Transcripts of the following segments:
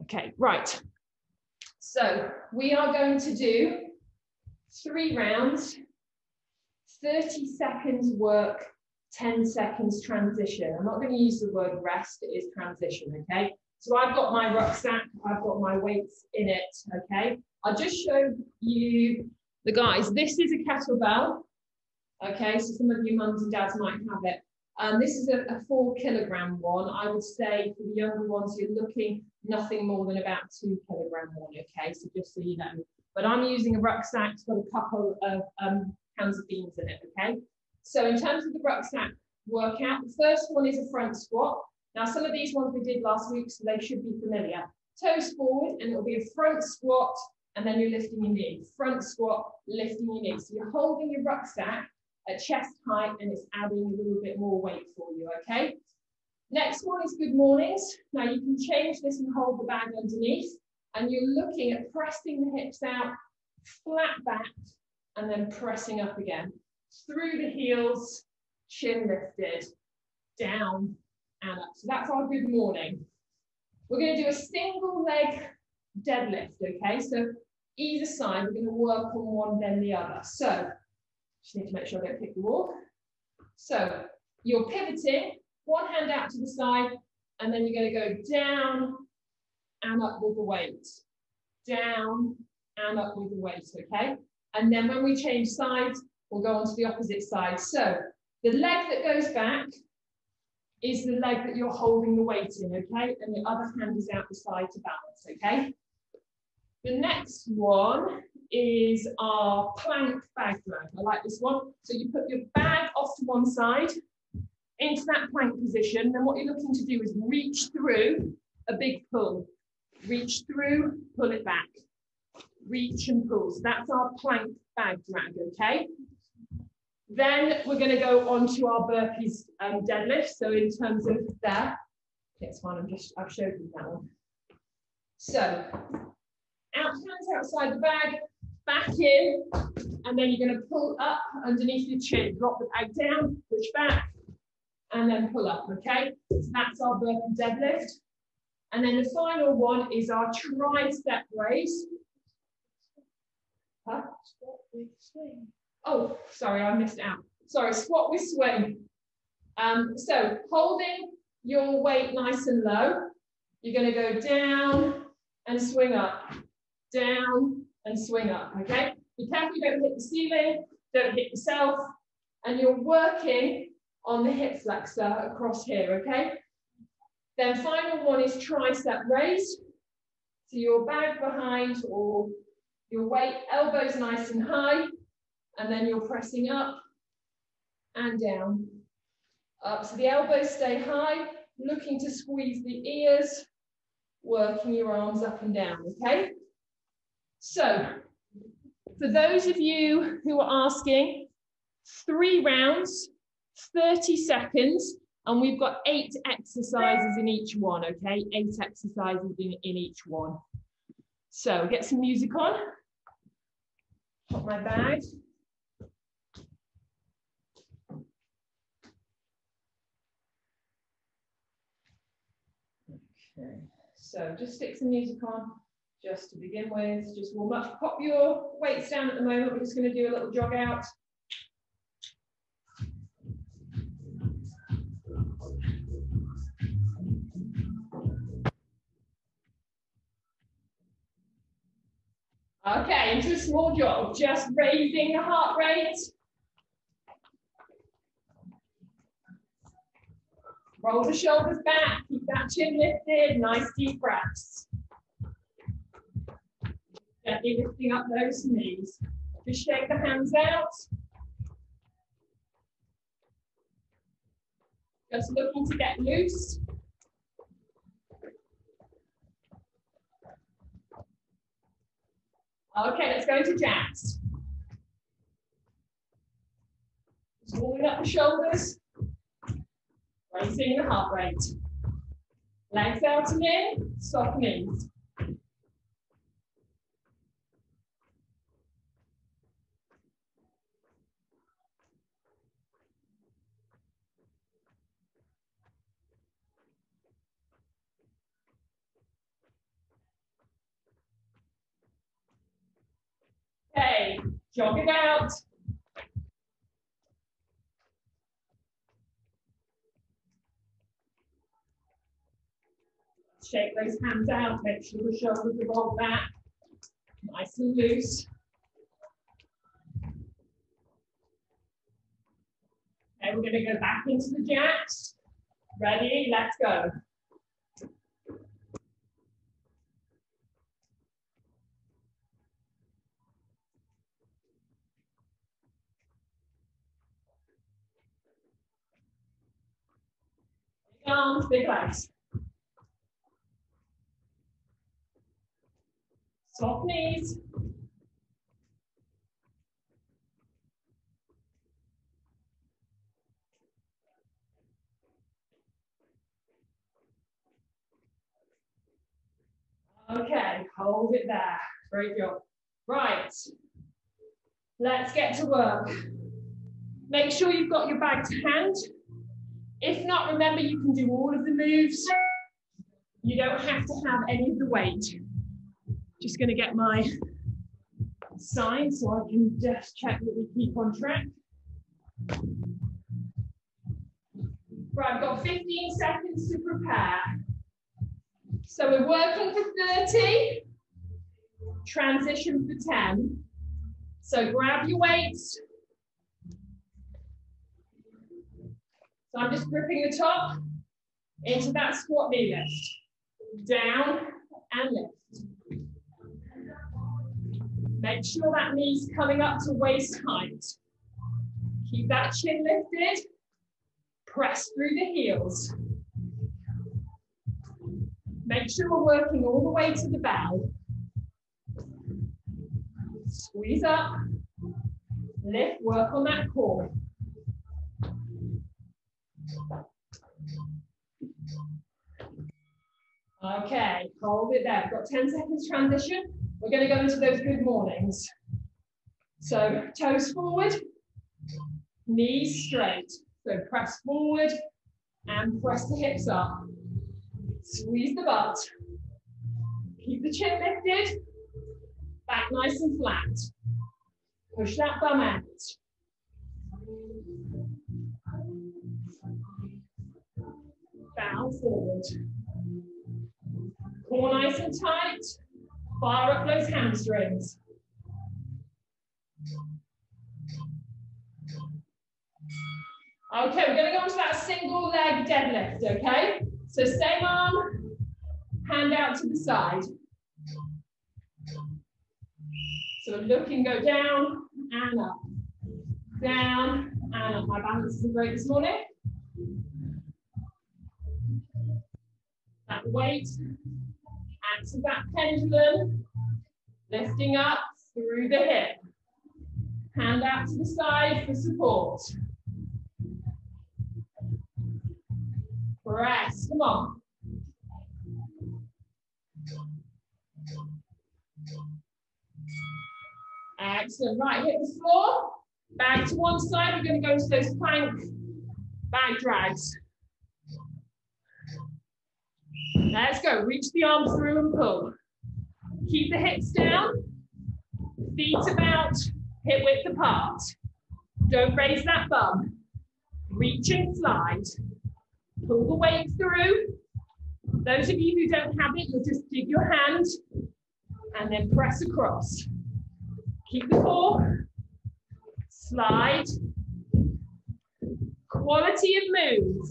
Okay, right. So we are going to do 3 rounds, 30 seconds work, 10 seconds transition. I'm not going to use the word rest, it is transition, okay? So I've got my rucksack, I've got my weights in it, okay? I'll just show you the guys. This is a kettlebell, okay? So some of you mums and dads might have it. This is a 4 kilogram one. I would say for the younger ones, you're looking nothing more than about 2 kilogram one, okay? So just so you know. But I'm using a rucksack, it's got a couple of cans of beans in it, okay? So in terms of the rucksack workout, the first one is a front squat. Now, some of these ones we did last week, so they should be familiar. Toes forward, and it'll be a front squat, and then you're lifting your knee. Front squat, lifting your knee. So you're holding your rucksack at chest height, and it's adding a little bit more weight for you, okay? Next one is good mornings. Now, you can change this and hold the bag underneath, and you're looking at pressing the hips out, flat back, and then pressing up again. Through the heels, chin lifted, down, and up. So that's our good morning. We're going to do a single leg deadlift, okay? So either side, we're going to work on one, then the other. So just need to make sure I don't kick the wall. So you're pivoting, one hand out to the side, and then you're going to go down and up with the weight. Down and up with the weight, okay? And then when we change sides, we'll go on to the opposite side. So the leg that goes back is the leg that you're holding the weight in, okay? And the other hand is out the side to balance, okay? The next one is our plank bag drag. I like this one. So you put your bag off to one side, into that plank position. Then what you're looking to do is reach through a big pull. Reach through, pull it back. Reach and pull. So that's our plank bag drag, okay? Then we're going to go on to our burpees deadlift. So in terms of there, next one, I've showed you that one. So hands outside the bag, back in, and then you're going to pull up underneath your chin. Drop the bag down, push back, and then pull up, okay? So that's our burpee deadlift. And then the final one is our tricep raise. Huh? Oh, sorry, I missed out. Sorry, squat with swing. So holding your weight nice and low, you're going to go down and swing up, down and swing up, okay? Be careful you don't hit the ceiling, don't hit yourself, and you're working on the hip flexor across here, okay? Then final one is tricep raise. So your bag behind or your weight, elbows nice and high, and then you're pressing up and down. Up, so the elbows stay high, looking to squeeze the ears, working your arms up and down, okay? So, for those of you who are asking, 3 rounds, 30 seconds, and we've got 8 exercises in each one, okay? 8 exercises in each one. So, get some music on. Put my bag. Okay, so just stick some music on just to begin with. Just warm up. Pop your weights down at the moment. We're just going to do a little jog out. Okay, into a small jog, just raising the heart rate. Roll the shoulders back, keep that chin lifted, nice deep breaths. Gently lifting up those knees. Just shake the hands out. Just looking to get loose. Okay, let's go into jacks. Just warming up the shoulders. Raising the heart rate. Legs out and in, soft knees. Okay, jog it out. Shake those hands out, make sure the shoulders are rolled back, nice and loose. Okay, we're going to go back into the jacks. Ready, let's go. Big arms, big legs. Soft knees. Okay, hold it there. Great job. Right, let's get to work. Make sure you've got your bag to hand. If not, remember you can do all of the moves. You don't have to have any of the weight. Just going to get my sign so I can just check that we keep on track. Right, I've got 15 seconds to prepare. So we're working for 30, transition for 10. So grab your weights. So I'm just gripping the top into that squat knee lift. Down and lift. Make sure that knee's coming up to waist height. Keep that chin lifted. Press through the heels. Make sure we're working all the way to the bell. Squeeze up. Lift, work on that core. Okay, hold it there. We've got 10 seconds transition. We're going to go into those good mornings. So toes forward, knees straight. So press forward and press the hips up. Squeeze the butt. Keep the chin lifted. Back nice and flat. Push that bum out. Bow forward. Core nice and tight. Fire up those hamstrings. Okay, we're going to go into that single leg deadlift, okay? So same arm, hand out to the side. So we're looking, go down and up. Down and up. My balance isn't great this morning. That weight, acts as that pendulum, lifting up through the hip. Hand out to the side for support. Press, come on. Excellent, right, hit the floor. Back to one side, we're going to go into those plank back drags. Let's go, reach the arms through and pull. Keep the hips down, feet about hip width apart. Don't raise that bum. Reach and slide. Pull the weight through. Those of you who don't have it, you'll just dig your hand and then press across. Keep the core. Slide. Quality of move.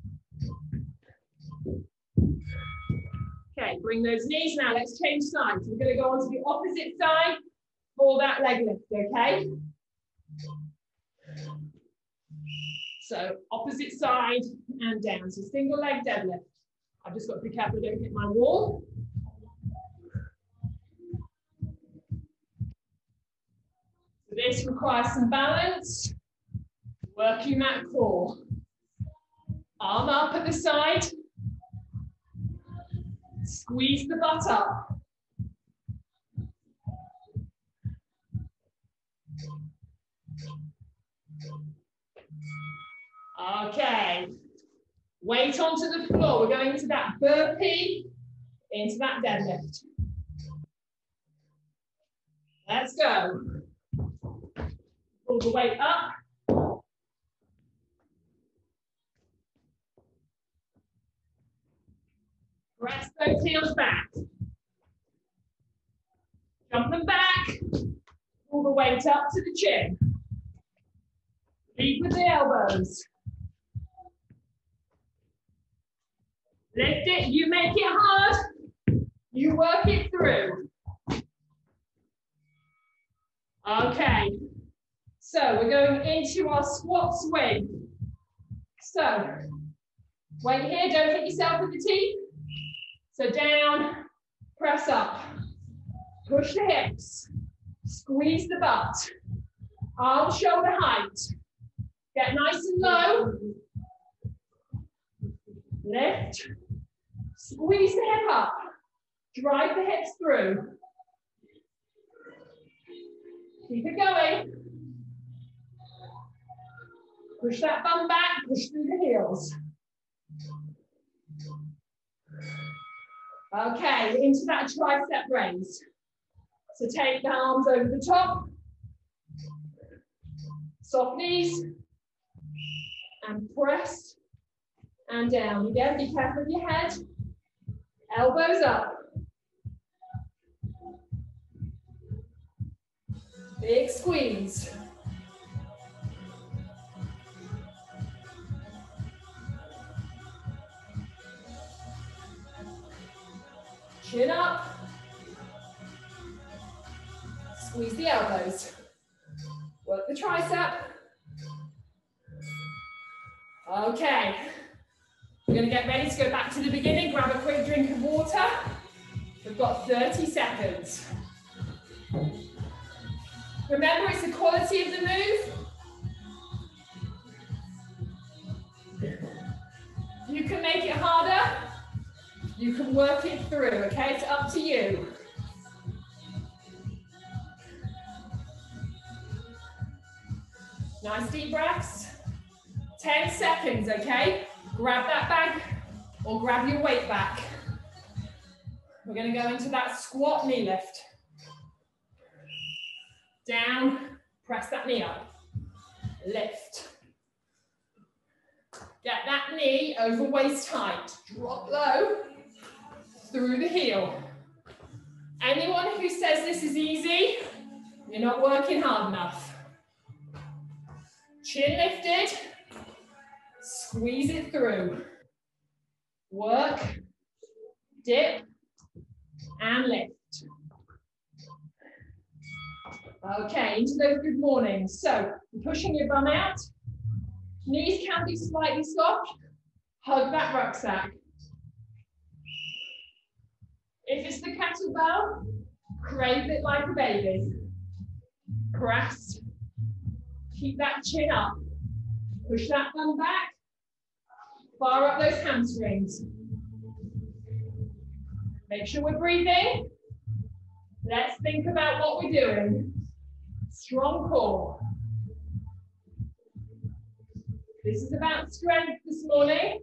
Okay, bring those knees now. Let's change sides. We're going to go on to the opposite side for that leg lift, okay? So opposite side and down. So single leg deadlift. I've just got to be careful I don't hit my wall. So this requires some balance. Working that core. Arm up at the side. Squeeze the butt up. Okay. Weight onto the floor. We're going into that burpee, into that deadlift. Let's go. Pull the weight up. Press those heels back. Jump them back. Pull the weight up to the chin. Lead with the elbows. Lift it, you make it hard. You work it through. Okay. So we're going into our squat swing. So, weight here, don't hit yourself with the teeth. So down, press up. Push the hips. Squeeze the butt. Arms shoulder height. Get nice and low. Lift. Squeeze the hip up. Drive the hips through. Keep it going. Push that bum back, push through the heels. Okay, into that tricep raise. So take the arms over the top. Soft knees. And press. And down. Again, be careful with your head. Elbows up. Big squeeze. Chin up. Squeeze the elbows. Work the tricep. Okay. We're going to get ready to go back to the beginning. Grab a quick drink of water. We've got 30 seconds. Remember, it's the quality of the move. You can make it harder. You can work it through, okay? It's up to you. Nice deep breaths. 10 seconds, okay? Grab that bag or grab your weight back. We're going to go into that squat knee lift. Down, press that knee up. Lift. Get that knee over waist height. Drop low through the heel. Anyone who says this is easy, you're not working hard enough. Chin lifted. Squeeze it through. Work, dip, and lift. Okay, into those good mornings. So, you're pushing your bum out. Knees can be slightly soft. Hug that rucksack. If it's the kettlebell, crave it like a baby. Press. Keep that chin up. Push that bum back. Fire up those hamstrings. Make sure we're breathing. Let's think about what we're doing. Strong core. This is about strength this morning.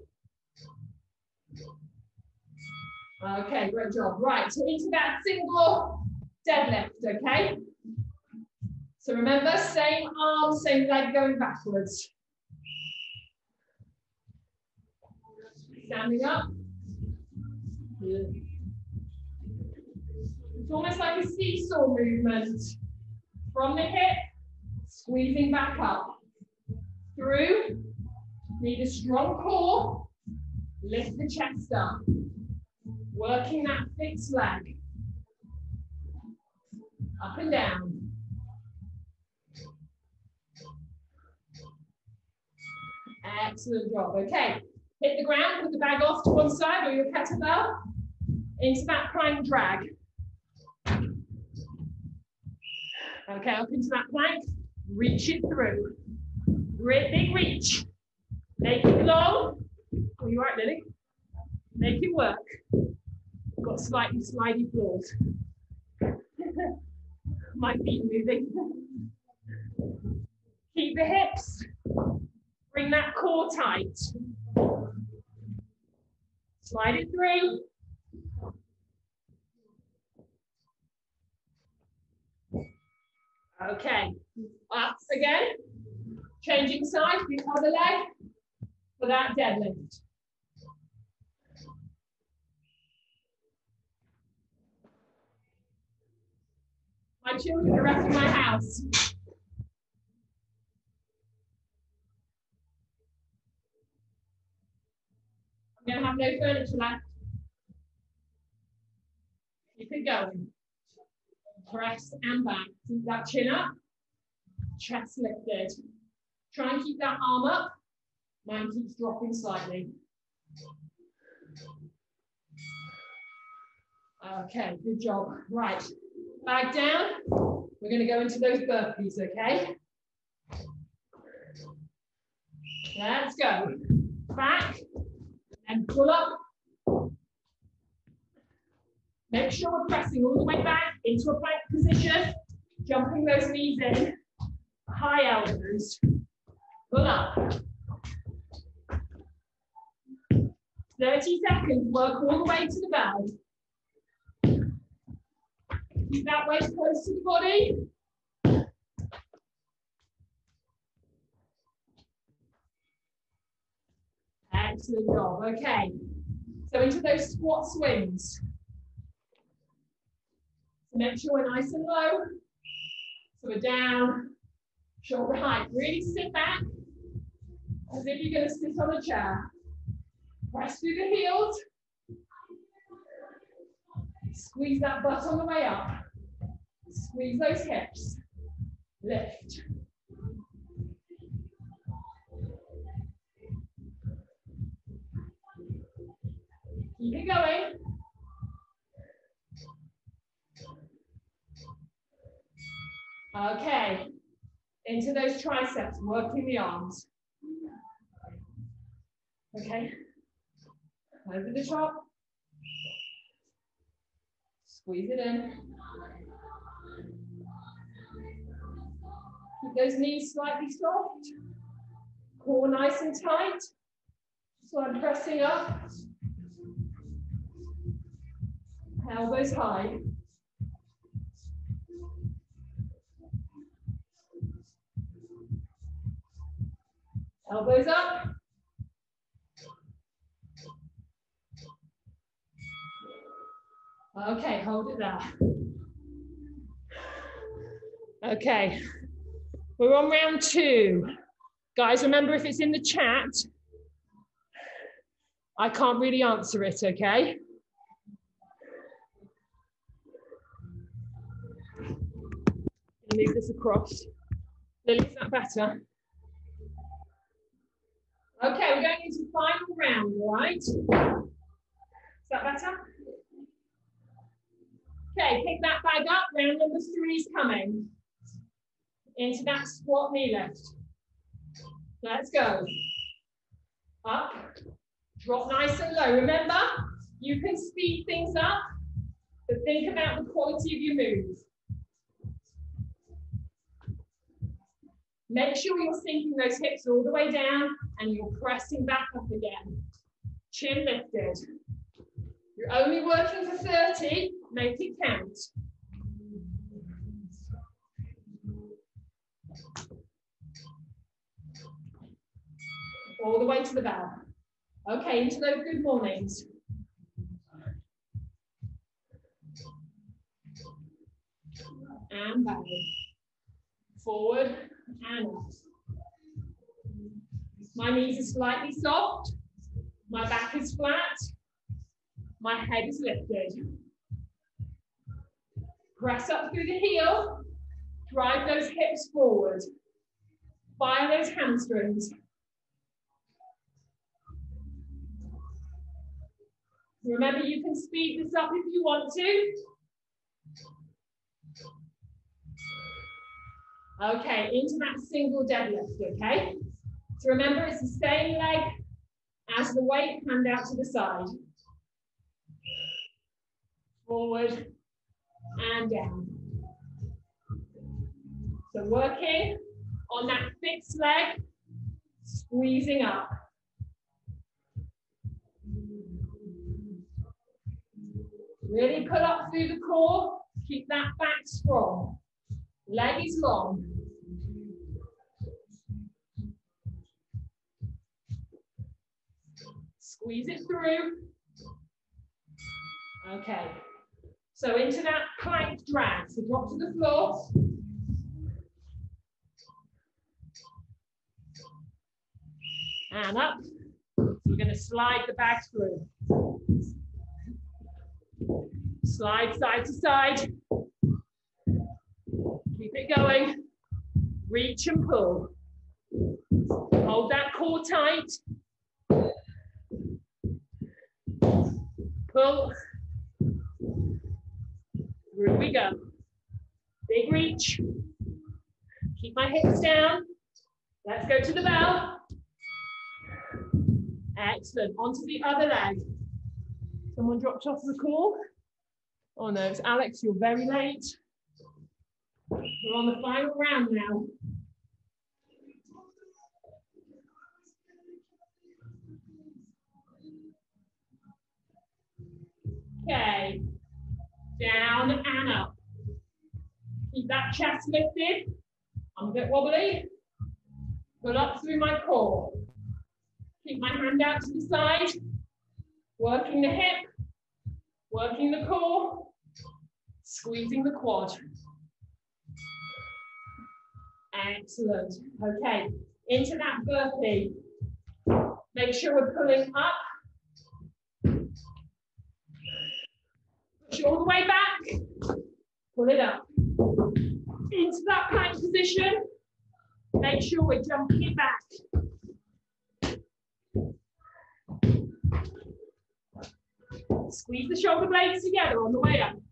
Okay, great job. Right, so into that single deadlift, okay? So remember, same arm, same leg going backwards. Standing up. It's almost like a seesaw movement. From the hip, squeezing back up. Through, need a strong core. Lift the chest up. Working that fixed leg. Up and down. Excellent job. Okay, hit the ground, put the bag off to one side or your kettlebell. Into that plank drag. Okay, up into that plank. Reach it through. Great big reach. Make it long. Oh, you right, Lily? Make it work. Got slightly slidey floors. My feet moving. Keep the hips. Bring that core tight. Slide it through. Okay, up again. Changing side, the other leg for that deadlift. My children are wrecking my house. I'm going to have no furniture left. Keep it going. Press and back. Keep that chin up. Chest lifted. Try and keep that arm up. Mine keeps dropping slightly. Okay, good job. Right, back down. We're going to go into those burpees, okay? Let's go. Back and pull up. Make sure we're pressing all the way back into a plank position, jumping those knees in, high elbows. Pull up. 30 seconds, work all the way to the bell. Keep that weight close to the body. Excellent job, okay. So into those squat swings. So make sure we're nice and low. So we're down, shoulder height. Really sit back as if you're going to sit on a chair. Press through the heels. Squeeze that butt on the way up. Squeeze those hips. Lift. Keep it going. Okay. Into those triceps, working the arms. Okay. Over the top. Squeeze it in. Keep those knees slightly soft. Core nice and tight. So I'm pressing up. Elbows high. Elbows up. Okay, hold it there. Okay, we're on round 2. Guys, remember if it's in the chat, I can't really answer it, okay? Move this across. Lily, is that better? Okay, we're going into the final round, all right? Is that better? Okay, pick that bag up. Round number 3 is coming. Into that squat knee lift. Let's go. Up. Drop nice and low. Remember, you can speed things up, but think about the quality of your move. Make sure you're sinking those hips all the way down and you're pressing back up again. Chin lifted. You're only working for 30, make it count. All the way to the bell. Okay, into those good mornings. And back. Forward and up. My knees are slightly soft. My back is flat. My head is lifted. Press up through the heel. Drive those hips forward. Fire those hamstrings. Remember, you can speed this up if you want to. Okay, into that single deadlift, okay? So remember, it's the same leg as the weight, hand out to the side. Forward and down. So working on that fixed leg, squeezing up. Really pull up through the core, keep that back strong. Leg is long. Squeeze it through. Okay. So into that plank drag. So drop to the floor. And up. So we're going to slide the bag through. Slide side to side. Keep it going. Reach and pull. Hold that core tight. Pull. Through we go. Big reach. Keep my hips down. Let's go to the bell. Excellent. Onto the other leg. Someone dropped off the call. Oh no, it's Alex, you're very late. We're on the final round now. Okay. Down and up. Keep that chest lifted. I'm a bit wobbly. Pull up through my core. Keep my hand out to the side. Working the hip. Working the core. Squeezing the quad. Excellent. Okay. Into that burpee. Make sure we're pulling up. Push it all the way back. Pull it up. Into that plank position. Make sure we're jumping it back. Squeeze the shoulder blades together on the way up.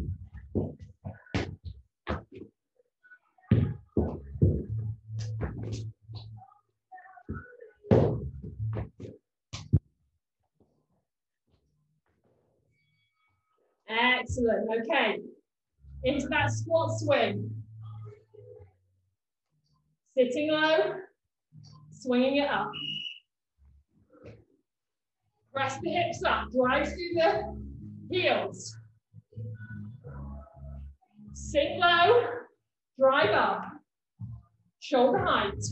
Excellent. Okay. Into that squat swing. Sitting low, swinging it up. Press the hips up, drive through the heels. Sink low, drive up. Shoulder height.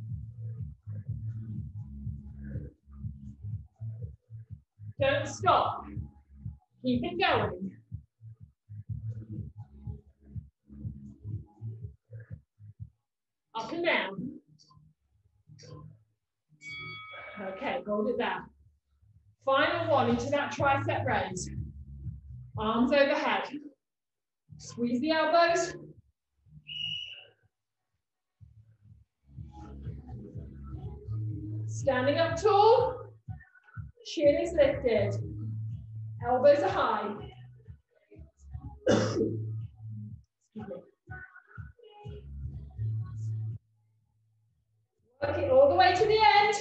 Don't stop. Keep it going. Up and down. Okay, hold it down. Final one into that tricep raise. Arms overhead. Squeeze the elbows. Standing up tall. Chin is lifted. Elbows are high. Excuse me. Work it all the way to the end.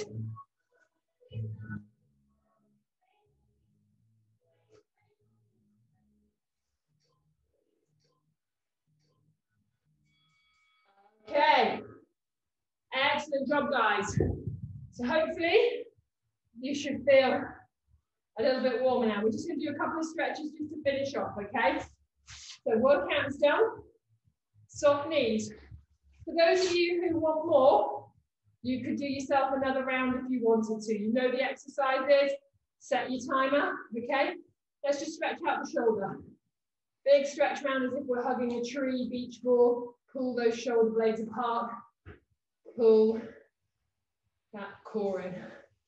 Okay. Excellent job, guys. So hopefully you should feel a little bit warmer now. We're just going to do a couple of stretches just to finish off, okay? So workout's done. Soft knees. For those of you who want more, you could do yourself another round if you wanted to. You know the exercises. Set your timer, okay? Let's just stretch out the shoulder. Big stretch round as if we're hugging a tree, beach ball. Pull those shoulder blades apart. Pull that core in.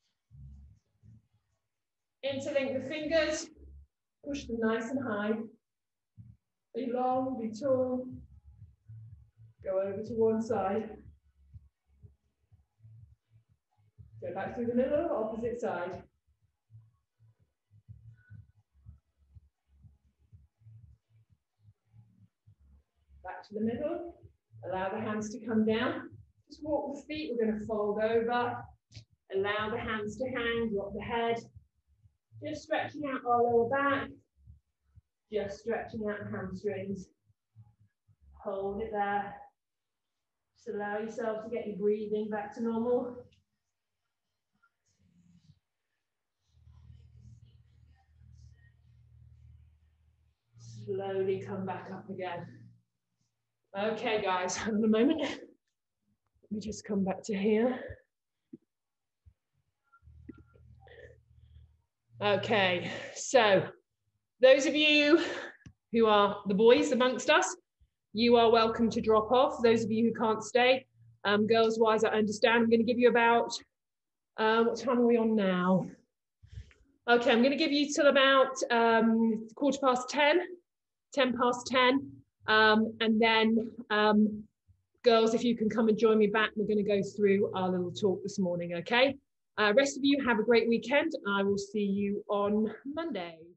Interlink the fingers. Push them nice and high. Be long, be tall. Go over to one side. Go back through the middle, opposite side. Back to the middle. Allow the hands to come down. Just walk the feet. We're going to fold over. Allow the hands to hang. Drop the head. Just stretching out our lower back. Just stretching out the hamstrings. Hold it there. Just allow yourself to get your breathing back to normal. Slowly come back up again. Okay, guys, hold on a moment. Let me just come back to here. Okay, so those of you who are the boys amongst us, you are welcome to drop off. Those of you who can't stay, girls-wise, I understand. I'm going to give you about, what time are we on now? Okay, I'm going to give you till about 10:15, 10:10. And then girls, if you can come and join me back, we're going to go through our little talk this morning, okay? Rest of you have a great weekend. I will see you on Monday.